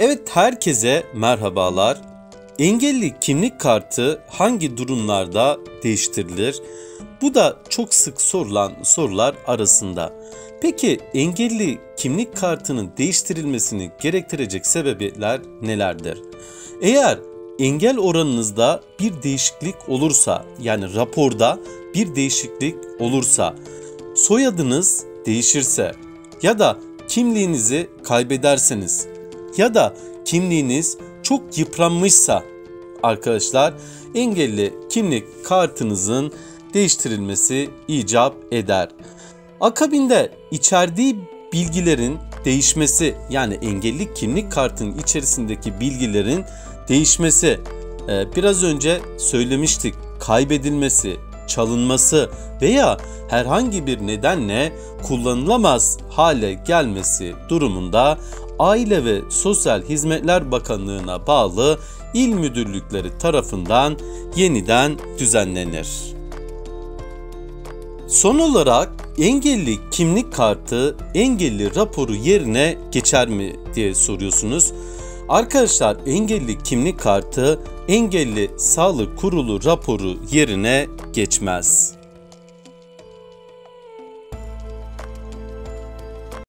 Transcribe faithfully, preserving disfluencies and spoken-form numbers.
Evet, herkese merhabalar. Engelli kimlik kartı hangi durumlarda değiştirilir? Bu da çok sık sorulan sorular arasında. Peki engelli kimlik kartının değiştirilmesini gerektirecek sebepler nelerdir? Eğer engel oranınızda bir değişiklik olursa, yani raporda bir değişiklik olursa, soyadınız değişirse ya da kimliğinizi kaybederseniz ya da kimliğiniz çok yıpranmışsa arkadaşlar, engelli kimlik kartınızın değiştirilmesi icap eder. Akabinde içerdiği bilgilerin değişmesi, yani engelli kimlik kartının içerisindeki bilgilerin değişmesi, biraz önce söylemiştik, kaybedilmesi, çalınması veya herhangi bir nedenle kullanılamaz hale gelmesi durumunda Aile ve Sosyal Hizmetler Bakanlığı'na bağlı il müdürlükleri tarafından yeniden düzenlenir. Son olarak engelli kimlik kartı engelli raporu yerine geçer mi diye soruyorsunuz. Arkadaşlar, engelli kimlik kartı engelli sağlık kurulu raporu yerine geçmez.